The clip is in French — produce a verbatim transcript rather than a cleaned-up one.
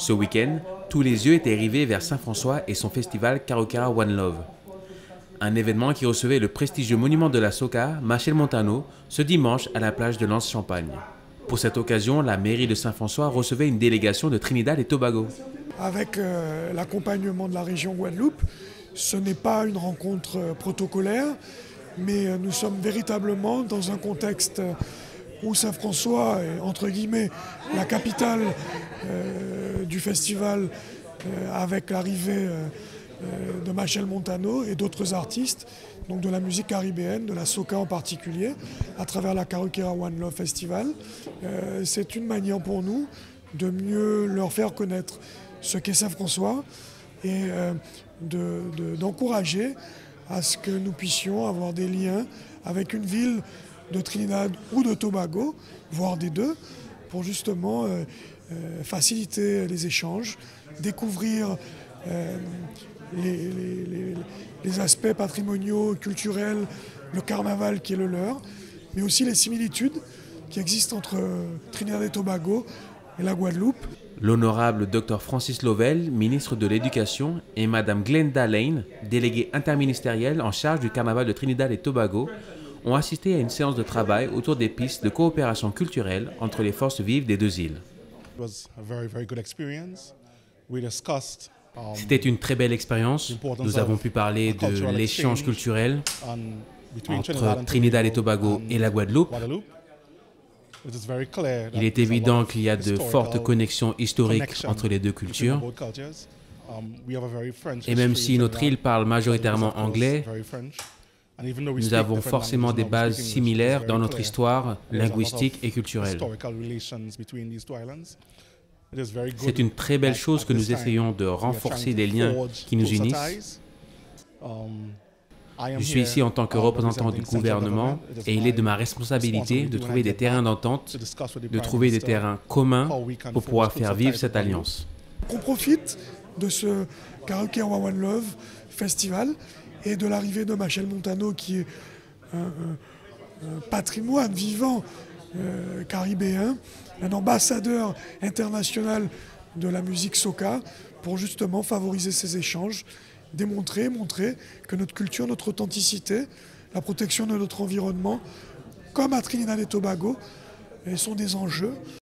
Ce week-end, tous les yeux étaient rivés vers Saint-François et son festival Karukera One Love. Un événement qui recevait le prestigieux monument de la soca, Machel Montano, ce dimanche à la plage de Lens-Champagne. Pour cette occasion, la mairie de Saint-François recevait une délégation de Trinidad et Tobago. Avec euh, l'accompagnement de la région Guadeloupe, ce n'est pas une rencontre euh, protocolaire, mais euh, nous sommes véritablement dans un contexte où Saint-François est, entre guillemets, la capitale euh, du festival euh, avec l'arrivée euh, euh, de Machel Montano et d'autres artistes, donc de la musique caribéenne, de la soca en particulier, à travers la Karukera One Love Festival. Euh, c'est une manière pour nous de mieux leur faire connaître ce qu'est Saint-François et euh, de, de, d'encourager à ce que nous puissions avoir des liens avec une ville de Trinidad ou de Tobago, voire des deux, pour justement euh, euh, faciliter les échanges, découvrir euh, les, les, les, les aspects patrimoniaux, culturels, le carnaval qui est le leur, mais aussi les similitudes qui existent entre Trinidad et Tobago et la Guadeloupe. L'honorable docteur Francis Lovell, ministre de l'Éducation, et madame Glenda Lane, déléguée interministérielle en charge du carnaval de Trinidad et Tobago, ont assisté à une séance de travail autour des pistes de coopération culturelle entre les forces vives des deux îles. C'était une très belle expérience. Nous avons pu parler de l'échange culturel entre Trinidad et Tobago et la Guadeloupe. Il est évident qu'il y a de fortes connexions historiques entre les deux cultures. Et même si notre île parle majoritairement anglais, nous avons forcément des bases similaires dans notre histoire linguistique et culturelle. C'est une très belle chose que nous essayons de renforcer les liens qui nous unissent. Je suis ici en tant que représentant du gouvernement et il est de ma responsabilité de trouver des terrains d'entente, de trouver des terrains communs pour pouvoir faire vivre cette alliance. On profite de ce Karukera One Love Festival et de l'arrivée de Machel Montano qui est un, un, un patrimoine vivant euh, caribéen, un ambassadeur international de la musique soca pour justement favoriser ces échanges, démontrer, montrer que notre culture, notre authenticité, la protection de notre environnement, comme à Trinidad et Tobago, sont des enjeux.